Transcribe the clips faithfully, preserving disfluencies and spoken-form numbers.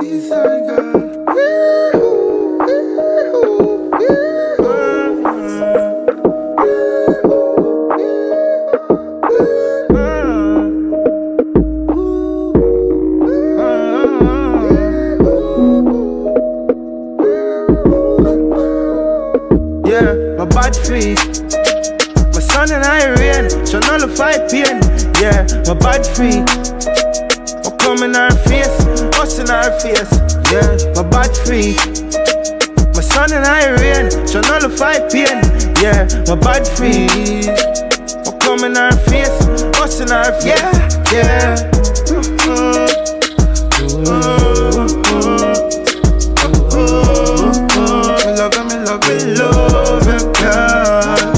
EastSyde girl. Yeah, my bad freak. My son and I rain, so nullify pain. Yeah, my bad freak. I come in our face, us in our face. Yeah, my bad freak. My son and I rain, so nullify pain. Yeah, my bad freak. I come in our face, us in our face. Yeah, yeah. Uh-huh. Me love me, love me, love me, girl.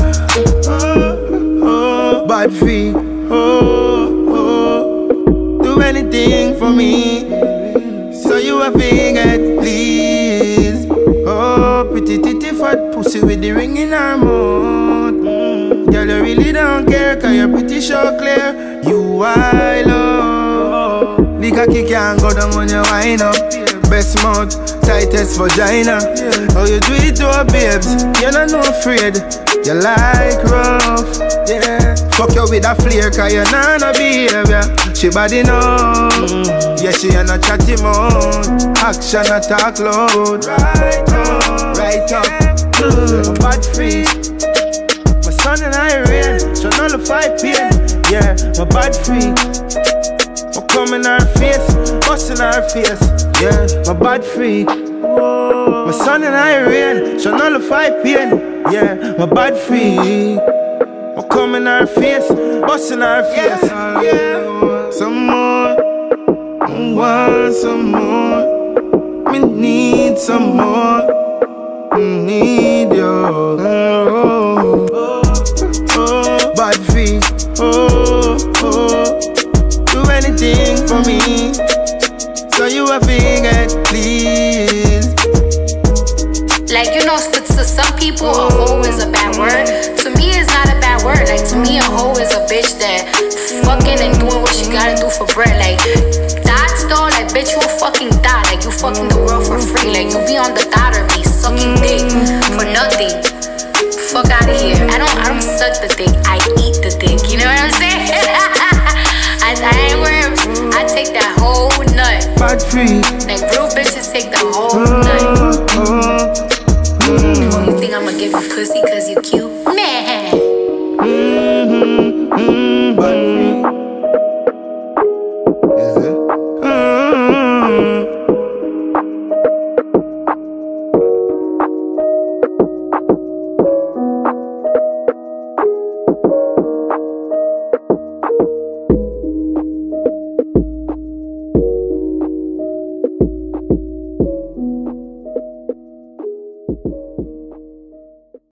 Bad feet, oh, oh. Do anything for me, so you a figure, please. Oh, pretty titty fat pussy with the ring in her mouth. mm. Girl, you really don't care, cause you're pretty sure clear. You I love. The cocky can't go down when you wind up. Best mouth, tightest vagina. How you do it to her babes, you're not no afraid. You like rough, yeah. Fuck you with a flare, cause you're not no behavior. She body know, mm. Yeah, she in a chatty mode. Action attack loud. Right up, right up, mm. My bad free. My son and I rain, so nullify pain. Yeah, my bad free. I come in our face, us in our face. Yeah, my bad freak. My son and I rain, so nullify pain. Yeah, my bad freak. I come in our face, us in our face. Yeah, yeah. Some more, I want some more. Me need some more. I need you. Oh, oh, oh. Bad freak. Oh, oh. Do anything for me, so you a figure, please. Like, you know, to, to some people, a hoe is a bad word. To me, it's not a bad word. Like, to me, a hoe is a bitch that fucking and doing what she gotta do for bread. Like, that's though, like, bitch, you a fucking thot. Like, you fucking the world for free. Like, you be on the thottery, sucking dick for nothing. Fuck out of here. I don't, I don't suck the dick. I eat the dick. You know what I'm saying? I, I ain't wearing. I take that whole nut. Bad free. Like, real bitches take the whole nut. Oh, oh, oh. Oh, you think I'ma give you pussy cause you cute?